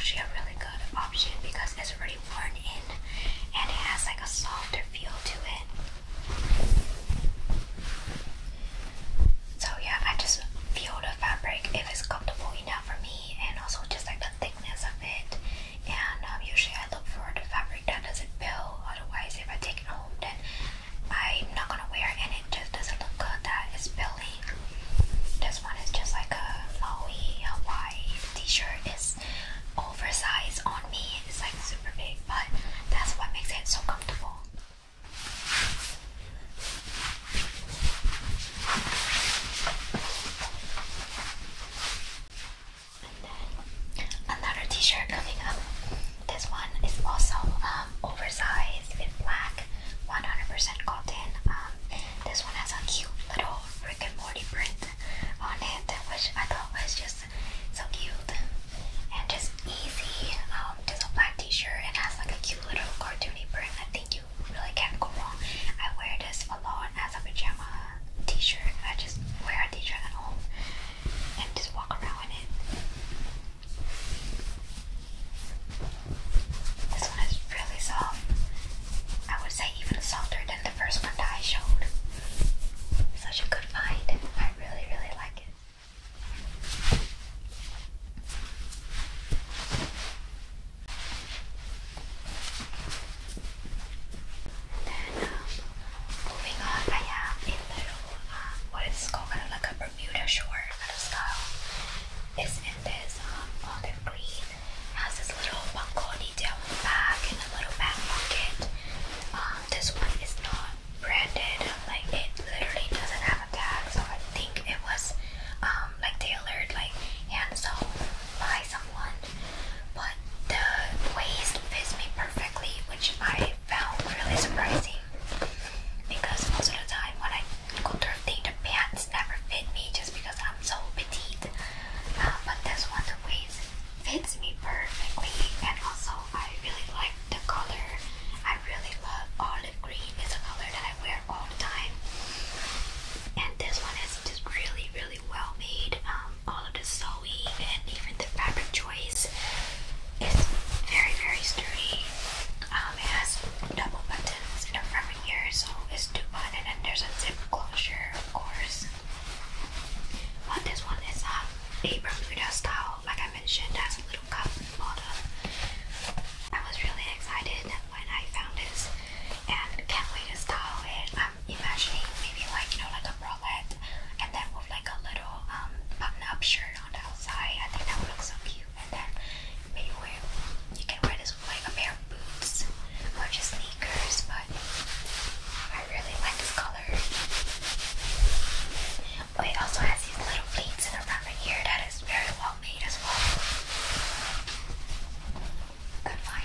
actually a really good option because it's already worn in and it has like a softer feel to it. So yeah, I just feel the fabric if it's comfortable enough for me, and also just like the thickness of it. And usually I look for the fabric that doesn't pill. Otherwise, if I take it home, then I'm not gonna wear it and it just doesn't look good that it's pilling. This one is just like a flowy Hawaii t-shirt. It's oversized on me. It's like super big, but that's what makes it so comfortable. Another t-shirt coming up. This one is also oversized in black, 100% cotton. This one has a cute little Rick and Morty print on it, which I thought was just so cute and just easy. Just a black t-shirt and has like a cute little cartoony print. I think you really can't go wrong. I wear this a lot as a pajama t-shirt. I just wear a t-shirt at home and just walk around in it. This one is really soft. I would say even softer than the first one that I showed. Such a good find. I really, really like it. And then moving on, I have a little, what is called kind of like a Bermuda short kind of style. It's in this olive green. Has this little buckle detail on the back and a little back pocket. This one is not branded, like it literally doesn't have a tag, so I think it was like tailored, like hand sewn by someone. But the waist fits me perfectly, which I found really surprising because most of the time when I go thrifting, the pants never fit me just because I'm so petite. But this one, the waist fits me perfectly, and also I really like the color. I really love olive green. It's a color that I wear all the time, and this one is just really, really well made. All of the sewing and even the fabric choice is very, very sturdy. It has double buttons in the front here, so it's 2 buttons, and then there's a zip closure, of course. But this one is a Bermuda style, like I mentioned, has a little cuff bottom. I was really excited when I found this and can't wait to style it. I'm imagining maybe like, you know, like a bralette and then with like a little button-up shirt on the outside. I think that would look so cute. And then maybe you can wear this with like a pair of boots or just sneakers, but I really like this color. But it also has these little pleats in the front right here that is very well made as well. Good find.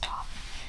top.